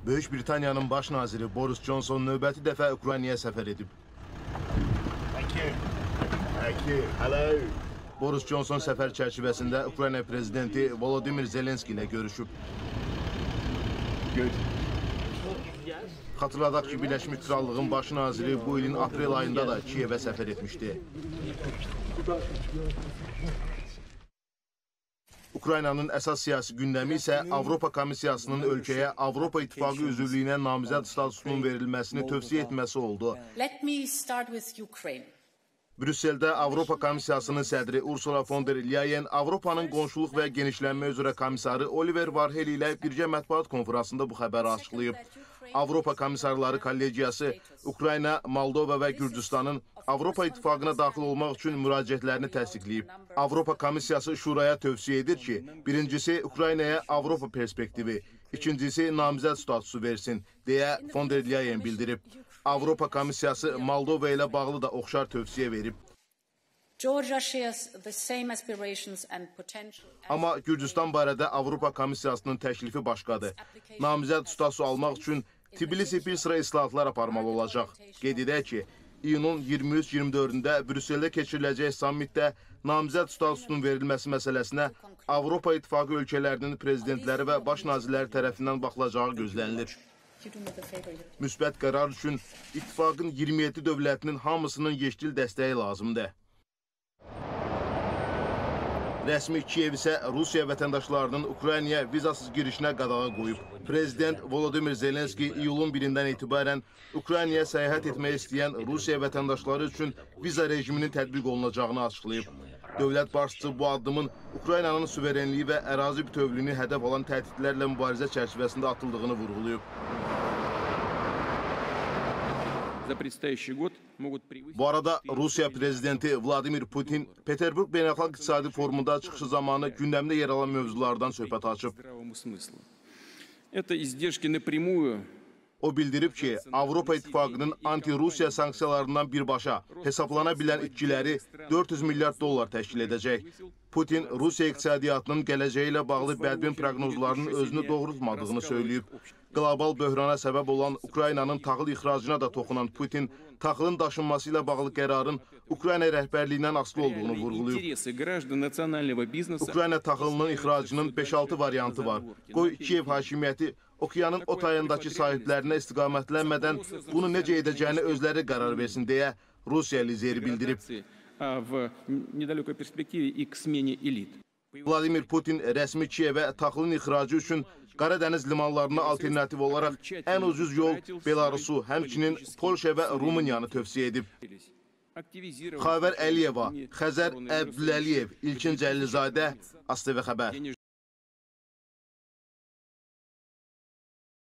Böyük Britaniyanın baş naziri Boris Johnson növbəti dəfə Ukraynaya səfər edib. Hello. Boris Johnson səfər çərçivəsində Ukrayna prezidenti Volodymyr Zelenski ilə görüşüb. Xatırladaq ki, Birləşmiş Krallığın baş naziri bu ilin aprel ayında da Kiyevə səfər etmişdi. Ukraynanın əsas siyasi gündəmi isə Avropa Komissiyasının ölkəyə Avropa İttifaqı üzvlüyünə namizəd statusunun verilməsini tövsiyə etməsi oldu. Brüsseldə Avropa Komissiyasının sədri Ursula von der Leyen Avropanın qonşuluq və genişlənmə üzrə komissarı Oliver Varhel ilə birgə mətbuat konferansında bu xəbəri açıqlayıb. Avropa Komissarları Kollegiyası Ukrayna, Moldova və Gürcüstanın Avropa İttifaqına daxil olmaq üçün müraciətlərini təsdiqləyib. Avropa Komissiyası Şuraya tövsiyə edir ki, birincisi Ukraynaya Avropa perspektivi, ikincisi namizəd statusu versin, deyə von der Leyen bildirib. Avropa Komissiyası Moldova ilə bağlı da oxşar tövsiyə verib. Amma Gürcüstan barədə Avropa Komissiyasının təklifi başqadır. Namizəd statusu almaq üçün Tbilisi bir sıra islahatlar aparmalı olacaq. Qeyd edək ki, iyunun 23-24-də Brüsseldə keçiriləcək sammitdə namizəd statusunun verilməsi məsələsinə Avropa İttifaqı ölkələrinin prezidentləri və baş nazirləri tərəfindən baxılacağı gözlənilir. Müsbət qərar üçün İttifaqın 27 dövlətinin hamısının yeşil dəstəyi lazımdır. Rəsmi Kiyev isə Rusiya vətəndaşlarının Ukraynaya vizasız girişinə qadağa qoyub. Prezident Volodymyr Zelenski iyulun 1-dən etibarən Ukraynaya səyahət etmək istəyən Rusiya vətəndaşları üçün viza rejiminin tətbiq olunacağını açıqlayıb. Dövlət başçısı bu addımın Ukraynanın suverenliyi və ərazi bütövlüyünü hədəf alan təhdidlərlə mübarizə çərçivəsində atıldığını vurğulayıb. Bu arada Rusiya prezidenti Vladimir Putin Peterburg Beynəlxalq İqtisadi Forumunda çıxışı zamanı gündəmdə yer alan mövzulardan söhbət açıb. O bildirib ki, Avropa İttifaqının anti-Rusiya sanksiyalarından birbaşa hesablana bilən itkiləri 400 milyard dollar təşkil edəcək. Putin Rusiya iqtisadiyyatının gələcəyi ilə bağlı bədbin proqnozlarının özünü doğrultmadığını söyləyib. Qlobal böhrana səbəb olan Ukraynanın taxıl ixracına da toxunan Putin, taxılın daşınması ilə bağlı qərarın Ukrayna rəhbərliyindən asılı olduğunu vurğulayıb. Ukrayna taxılının ixracının 5-6 variantı var. Qoy Kiyev hakimiyyəti okeanın o tayındakı sahiblərinə istiqamətlənmədən bunu necə edəcəyini özləri qərar versin deyə Rusiya lideri bildirib. Vladimir Putin rəsmi Kiyevə taxılın ixracı üçün Qaradəniz limanlarına alternativ olaraq ən ucuz yol Belarusu, həmçinin Polşa və Rumıniyanı tövsiyə edib. Xavər Əliyeva, Xəzər Əbdüləliyev, İlkin Cəllizadə, ASTV Xəbər.